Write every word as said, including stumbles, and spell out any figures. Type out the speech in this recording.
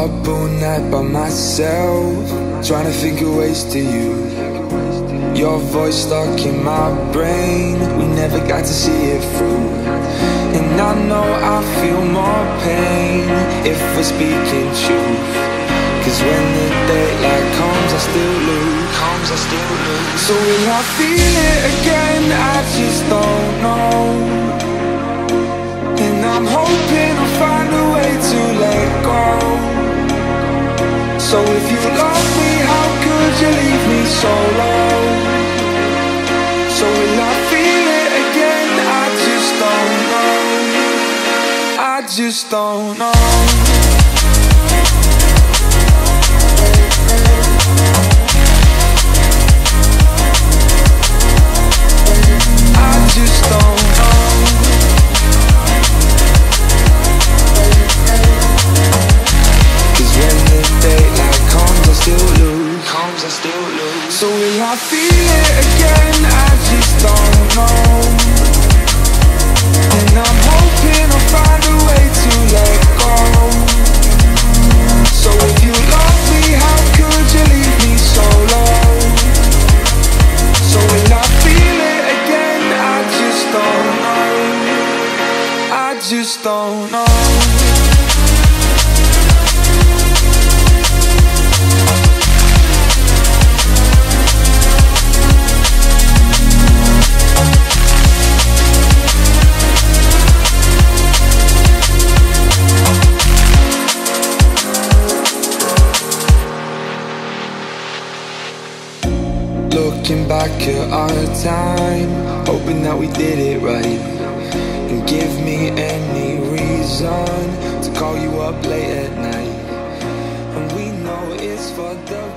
Up all night by myself, trying to think of ways to you. Your voice stuck in my brain, we never got to see it through. And I know I feel more pain if we're speaking truth. Cause when the daylight comes I still lose, comes I still lose. So will I feel it again? I just don't know. And I'm hoping I'll find a way to let go. So if you love me, how could you leave me so low? So will I feel it again? I just don't know. I just don't know. I just don't know. Cause when the daylight comes I still lose, comes I still lose. So will I feel it again? I just don't know. And I'm hoping I'll find a way to let go. So if you love me, how could you leave me so low? So will I feel it again? I just don't know. I just don't know. Looking back at our time, hoping that we did it right. And give me any reason to call you up late at night. And we know it's for the